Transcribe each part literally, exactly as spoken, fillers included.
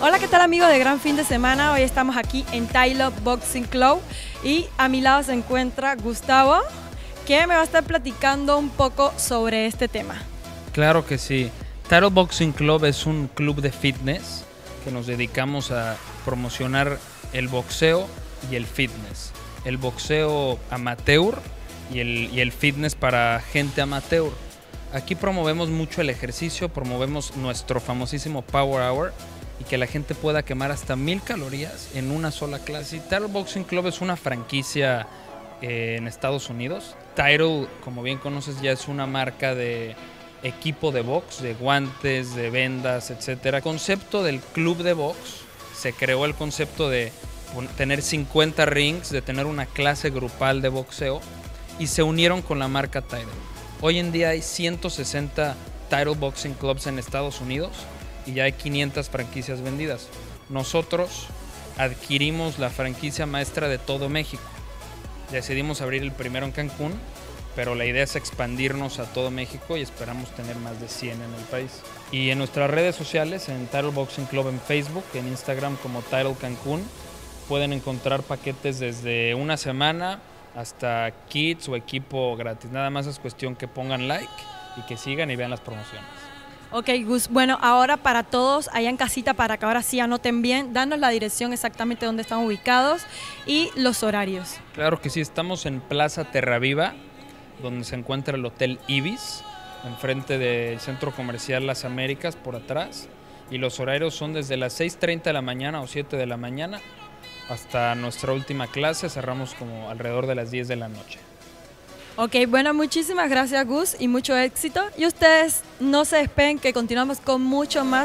Hola, ¿qué tal amigos de Gran Fin de Semana? Hoy estamos aquí en Tyler Boxing Club y a mi lado se encuentra Gustavo, que me va a estar platicando un poco sobre este tema. Claro que sí. Tyler Boxing Club es un club de fitness que nos dedicamos a promocionar el boxeo y el fitness. El boxeo amateur y el, y el fitness para gente amateur. Aquí promovemos mucho el ejercicio, promovemos nuestro famosísimo Power Hour y que la gente pueda quemar hasta mil calorías en una sola clase. Tyler Boxing Club es una franquicia eh, en Estados Unidos. Tyler, como bien conoces, ya es una marca de equipo de box, de guantes, de vendas, etcétera. El concepto del club de box, se creó el concepto de tener cincuenta rings, de tener una clase grupal de boxeo y se unieron con la marca Tyler. Hoy en día hay ciento sesenta Tyler Boxing Clubs en Estados Unidos y ya hay quinientas franquicias vendidas. Nosotros adquirimos la franquicia maestra de todo México. Decidimos abrir el primero en Cancún, pero la idea es expandirnos a todo México y esperamos tener más de cien en el país. Y en nuestras redes sociales, en Tyler Boxing Club en Facebook, en Instagram como Tyler Cancún, pueden encontrar paquetes desde una semana hasta kits o equipo gratis. Nada más es cuestión que pongan like y que sigan y vean las promociones. Ok, Gus, bueno, ahora para todos allá en casita, para que ahora sí anoten bien, danos la dirección exactamente donde están ubicados y los horarios. Claro que sí, estamos en Plaza Terraviva, donde se encuentra el Hotel Ibis, enfrente del Centro Comercial Las Américas, por atrás, y los horarios son desde las seis treinta de la mañana o siete de la mañana hasta nuestra última clase, cerramos como alrededor de las diez de la noche. Ok, bueno, muchísimas gracias Gus y mucho éxito. Y ustedes no se despeguen que continuamos con mucho más.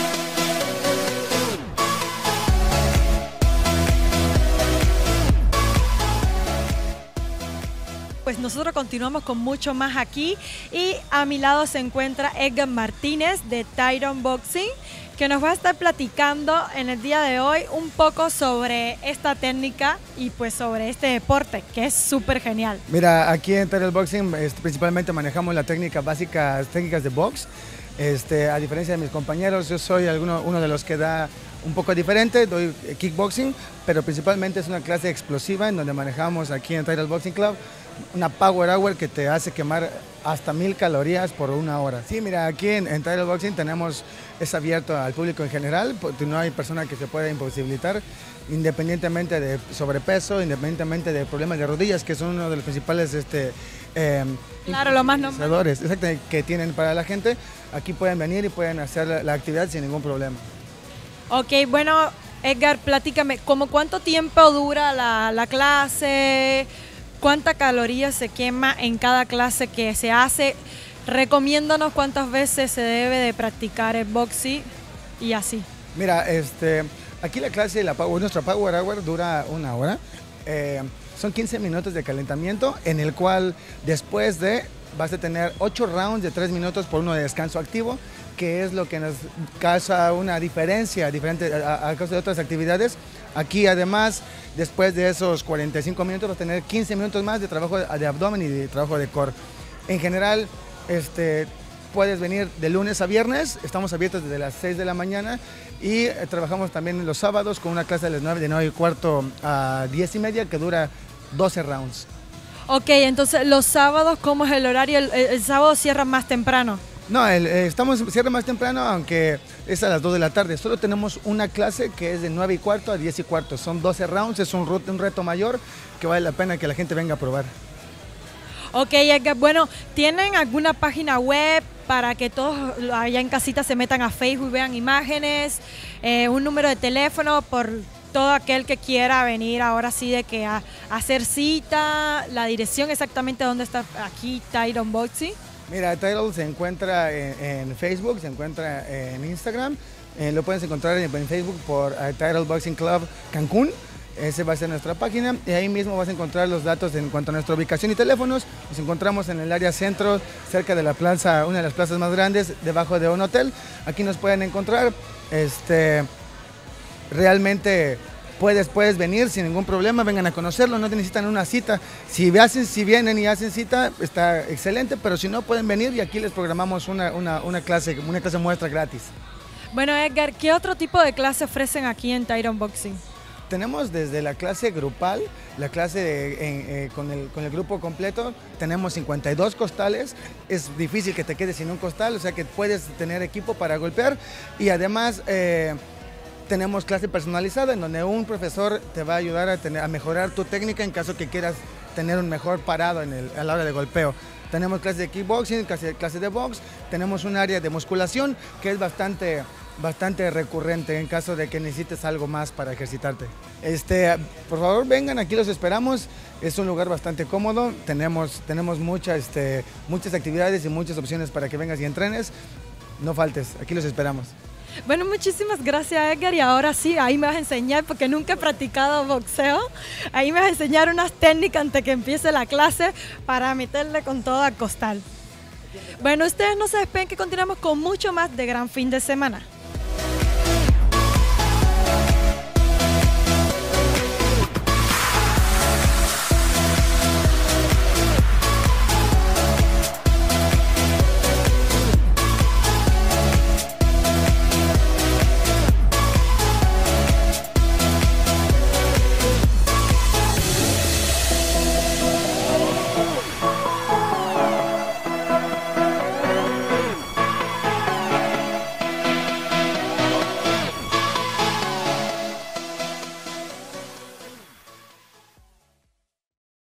Pues nosotros continuamos con mucho más aquí y a mi lado se encuentra Edgar Martínez de Tyler Boxing, que nos va a estar platicando en el día de hoy un poco sobre esta técnica y pues sobre este deporte, que es súper genial. Mira, aquí en Tyler Boxing este, principalmente manejamos la técnica básica, técnicas de box. Este, a diferencia de mis compañeros, yo soy alguno, uno de los que da un poco diferente, doy kickboxing, pero principalmente es una clase explosiva en donde manejamos aquí en Tyler Boxing Club una Power Hour que te hace quemar hasta mil calorías por una hora. Sí, mira, aquí en, en Tyler Boxing tenemos, es abierto al público en general, no hay persona que se pueda imposibilitar, independientemente de sobrepeso, independientemente de problemas de rodillas, que son uno de los principales este, eh, claro, lo más normal. Exacto, que tienen para la gente. Aquí pueden venir y pueden hacer la, la actividad sin ningún problema. Ok, bueno, Edgar, platícame, ¿cómo cuánto tiempo dura la, la clase? ¿Cuánta calorías se quema en cada clase que se hace? Recomiéndanos cuántas veces se debe de practicar el boxing y así. Mira, este, aquí la clase, la, nuestra Power Hour dura una hora. Eh, son quince minutos de calentamiento, en el cual después de vas a tener ocho rounds de tres minutos por uno de descanso activo, que es lo que nos causa una diferencia diferente a, a causa de otras actividades. Aquí además, después de esos cuarenta y cinco minutos, vas a tener quince minutos más de trabajo de abdomen y de trabajo de core. En general, este, puedes venir de lunes a viernes, estamos abiertos desde las seis de la mañana y eh, trabajamos también los sábados con una clase de las nueve, de nueve y cuarto a diez y media que dura doce rounds. Ok, entonces los sábados, ¿cómo es el horario? El, el, el sábado cierra más temprano. No, el, eh, estamos cierra más temprano, aunque es a las dos de la tarde. Solo tenemos una clase que es de nueve y cuarto a diez y cuarto. Son doce rounds, es un, un reto mayor que vale la pena que la gente venga a probar. Ok, Edgar, bueno, ¿tienen alguna página web para que todos allá en casita se metan a Facebook, vean imágenes, eh, un número de teléfono por todo aquel que quiera venir ahora sí de que a, a hacer cita, la dirección exactamente dónde está aquí Tyler Boxing? Mira, Tyler se encuentra en, en Facebook, se encuentra en Instagram, eh, lo puedes encontrar en, en Facebook por uh, Tyler Boxing Club Cancún. Ese va a ser nuestra página y ahí mismo vas a encontrar los datos en cuanto a nuestra ubicación y teléfonos. Nos encontramos en el área centro, cerca de la plaza, una de las plazas más grandes, debajo de un hotel. Aquí nos pueden encontrar. Este, realmente puedes, puedes venir sin ningún problema, vengan a conocerlo, no necesitan una cita. Si, hacen, si vienen y hacen cita, está excelente, pero si no, pueden venir y aquí les programamos una, una, una, clase, una clase muestra gratis. Bueno, Edgar, ¿qué otro tipo de clase ofrecen aquí en Tyron Boxing? Tenemos desde la clase grupal, la clase de, eh, eh, con, el, con el grupo completo, tenemos cincuenta y dos costales, es difícil que te quedes sin un costal, o sea que puedes tener equipo para golpear y además eh, tenemos clase personalizada en donde un profesor te va a ayudar a, tener, a mejorar tu técnica en caso que quieras tener un mejor parado en el, a la hora de golpeo. Tenemos clase de kickboxing, clase, clase de box, tenemos un área de musculación que es bastante... bastante recurrente en caso de que necesites algo más para ejercitarte. Este, por favor vengan, aquí los esperamos, es un lugar bastante cómodo, tenemos, tenemos mucha, este, muchas actividades y muchas opciones para que vengas y entrenes, no faltes, aquí los esperamos. Bueno, muchísimas gracias, Edgar, y ahora sí, ahí me vas a enseñar, porque nunca he practicado boxeo, ahí me vas a enseñar unas técnicas antes que empiece la clase para meterle con todo a costal. Bueno, ustedes no se despeguen que continuamos con mucho más de Gran Fin de Semana.